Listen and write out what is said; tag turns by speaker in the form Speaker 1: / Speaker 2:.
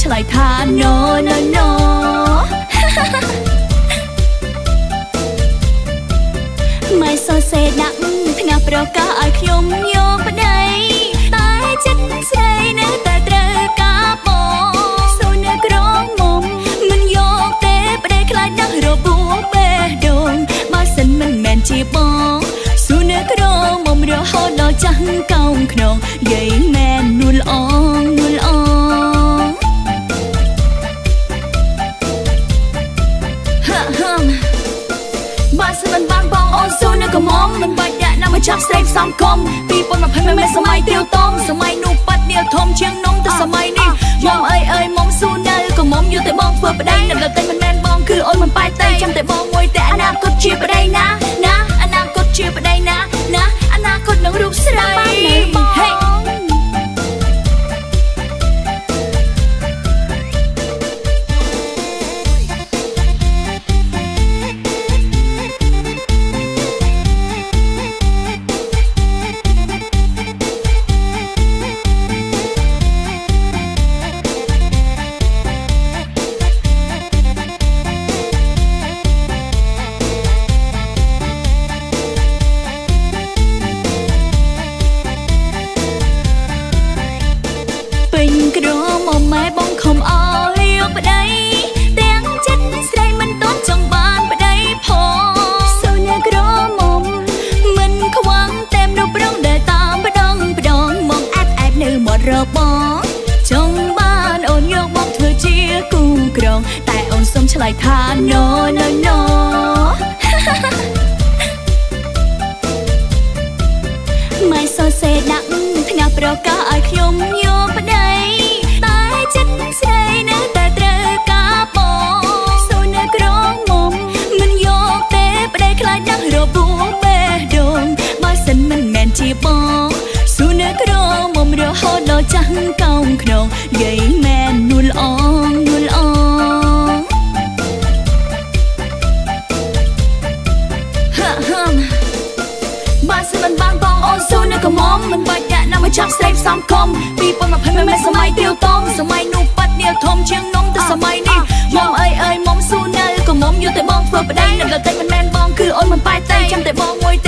Speaker 1: ឆ្លើយថា no no no ម៉ែសរសេរដាក់ថ្ងាប្រកាសឲ្យខ្ញុំយកប្តីតែចិត្តស្រីនៅតែត្រូវការបងសូននៅក្រមុំមិនយកទេប្តីខ្លាចណាស់របួសបេះដូងបើសិនមិនមែនជាបងសូននៅក្រមុំរហូតដល់ចាស់កោងខ្នងយាយមែននួលអងនួលអងបើសិនមិនបានបងអូនស៊ូនៅកុំមិនបាច់ដាក់ណាមកចាប់ស្រីផ្សំគុំ2020មិនសម័យទៀវតុងសម័យនោះប៉ាត់នាលធំជាងនំទៅសម័យនេះមុំអើយមុំស៊ូនៅកុំយកតែបងធ្វើប្តីនៅតែមិនមែនបងគឺអូនមិនបាយតែចាំតែបងមួយតែអនាគតជាប្តីណាអនាគតជាប្តីណាអនាគតនឹងរូបស្រីហេក្រមុំម៉ែបងខំអើយយកប្តីទាំងចិត្តស្រីមិនទាន់ចង់បានប្តីផងសូននៅក្រមុំមិនខ្វាំងតែមនុស្សប្រុងដែលតាមម្ដងមកអែបនៅមាត់របស់ចង់បានអូនយកមកធ្វើជាគូក្រងតែអូនសុំឆ្លើយថា no no no ម៉ែសរសេរដាក់ថ្ងាប្រកាសឲ្យខ្ញុំយកប្តីតែចិត្តស្រីនៅតែត្រូវការបងសូននៅក្រមុំមិនយកទេប្តីខ្លាចណាស់របួសបេះដូងបើសិនមិនមែនជាបងសូននៅក្រមុំរហូតដល់ចាស់កោងខ្នងយាយមែននួលអងនួលអងបើសិនមិនបានបងអូនស៊ូនៅកុំមិនបាច់ដាក់ណាមកចាប់ស្រីផ្សំគុំ2020មិនសម័យទៀវតុងសម័យនោះប៉ាត់នាលធំជាងនំទៅសម័យនេះមុំអើយមុំស៊ូនៅកុំយកតែបងធ្វើប្តីនៅតែមិនមែនបងគឺអូនមិនបាយតែចាំតែបងមួយ